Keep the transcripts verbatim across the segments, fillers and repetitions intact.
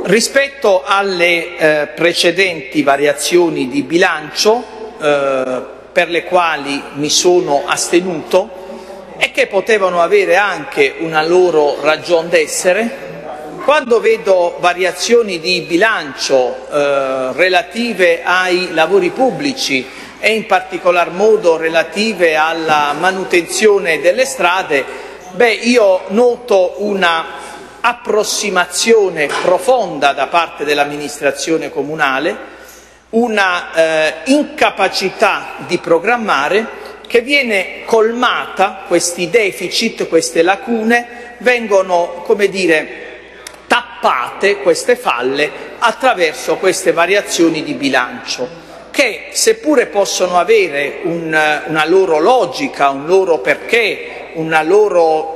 Rispetto alle eh, precedenti variazioni di bilancio, eh, per le quali mi sono astenuto e che potevano avere anche una loro ragion d'essere, quando vedo variazioni di bilancio eh, relative ai lavori pubblici e in particolar modo relative alla manutenzione delle strade, beh, io noto una approssimazione profonda da parte dell'amministrazione comunale, una eh, incapacità di programmare che viene colmata. Questi deficit, queste lacune vengono, come dire, tappate, queste falle, attraverso queste variazioni di bilancio che, seppure possono avere un, una loro logica, un loro perché, una loro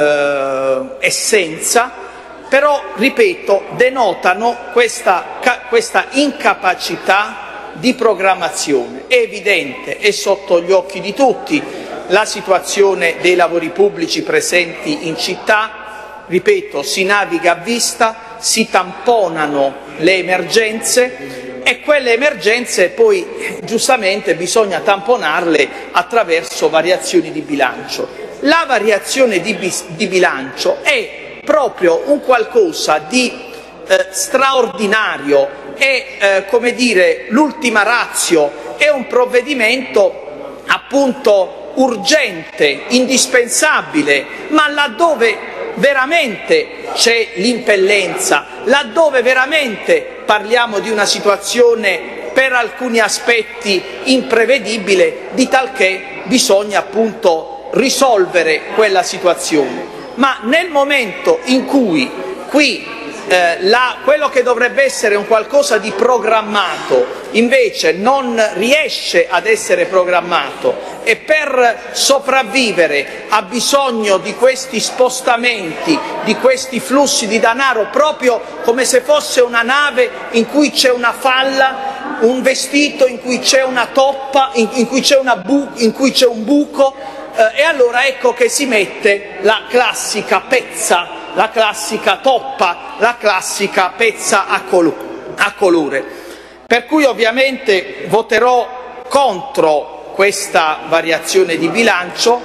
Eh, essenza, però, ripeto, denotano questa, questa incapacità di programmazione. È evidente, è sotto gli occhi di tutti la situazione dei lavori pubblici presenti in città. Ripeto, si naviga a vista, si tamponano le emergenze e quelle emergenze poi giustamente bisogna tamponarle attraverso variazioni di bilancio. La variazione di, di bilancio è proprio un qualcosa di eh, straordinario, è eh, come dire l'ultima ratio, è un provvedimento appunto urgente, indispensabile, ma laddove veramente c'è l'impellenza, laddove veramente parliamo di una situazione per alcuni aspetti imprevedibile, di talché bisogna appunto risolvere quella situazione. Ma nel momento in cui qui eh, la, quello che dovrebbe essere un qualcosa di programmato invece non riesce ad essere programmato e per sopravvivere ha bisogno di questi spostamenti, di questi flussi di denaro, proprio come se fosse una nave in cui c'è una falla, un vestito in cui c'è una toppa, in, in cui c'è una bu- in cui c'è un buco, eh, e allora ecco che si mette la classica pezza, la classica toppa, la classica pezza a, col- a colore. Per cui ovviamente voterò contro questa variazione di bilancio,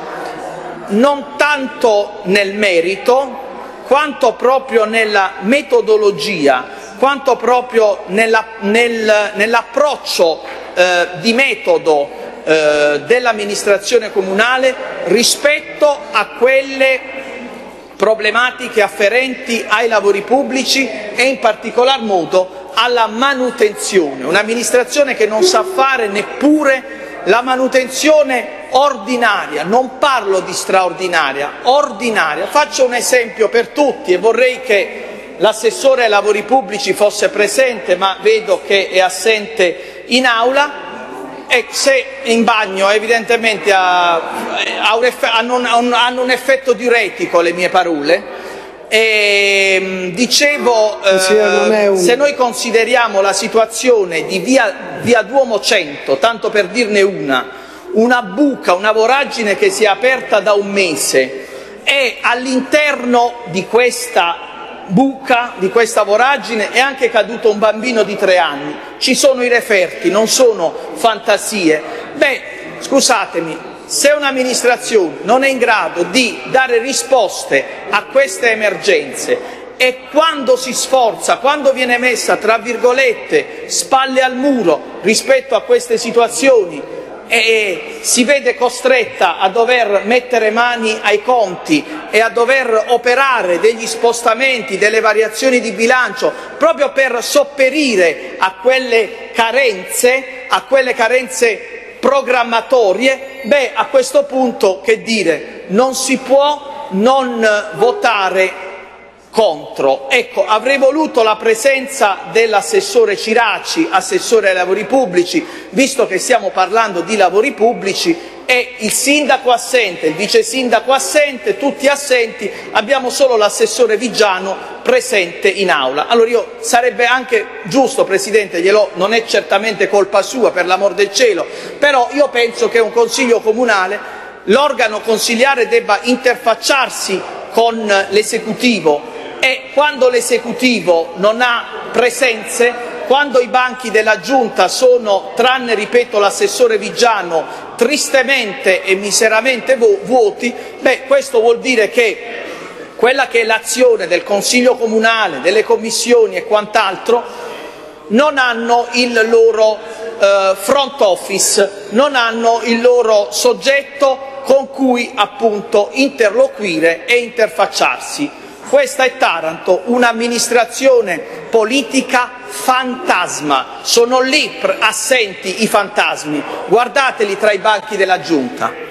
non tanto nel merito, quanto proprio nella metodologia, quanto proprio nella, nel, nell'approccio eh, di metodo eh, dell'amministrazione comunale rispetto a quelle problematiche afferenti ai lavori pubblici e in particolar modo alla manutenzione. Un'amministrazione che non sa fare neppure la manutenzione ordinaria, non parlo di straordinaria, ordinaria. Faccio un esempio per tutti e vorrei che l'assessore ai lavori pubblici fosse presente, ma vedo che è assente in aula. E se in bagno evidentemente ha, ha un eff- hanno, un, hanno un effetto diuretico le mie parole, e dicevo, eh, sì, un... se noi consideriamo la situazione di via, via Duomo cento, tanto per dirne una, una buca, una voragine che si è aperta da un mese e all'interno di questa buca, di questa voragine, è anche caduto un bambino di tre anni. Ci sono i referti, non sono fantasie. Beh, scusatemi, se un'amministrazione non è in grado di dare risposte a queste emergenze e quando si sforza, quando viene messa, tra virgolette, spalle al muro rispetto a queste situazioni, e si vede costretta a dover mettere mani ai conti e a dover operare degli spostamenti, delle variazioni di bilancio proprio per sopperire a quelle carenze, a quelle carenze programmatorie, beh, a questo punto che dire, non si può non votare contro. Ecco, avrei voluto la presenza dell'assessore Ciraci, assessore ai lavori pubblici, visto che stiamo parlando di lavori pubblici, e il sindaco assente, il vice sindaco assente, tutti assenti, abbiamo solo l'assessore Vigiano presente in aula. Allora io sarebbe anche giusto, Presidente, glielo, non è certamente colpa sua, per l'amor del cielo, però io penso che un consiglio comunale, l'organo consiliare debba interfacciarsi con l'esecutivo e quando l'esecutivo non ha presenze, quando i banchi della Giunta sono, tranne, ripeto, l'assessore Vigiano, tristemente e miseramente vuoti, beh, questo vuol dire che quella che è l'azione del Consiglio Comunale, delle commissioni e quant'altro non hanno il loro eh, front office, non hanno il loro soggetto con cui appunto interloquire e interfacciarsi. Questa è Taranto, un'amministrazione politica fantasma, sono lì assenti i fantasmi, guardateli tra i banchi della Giunta.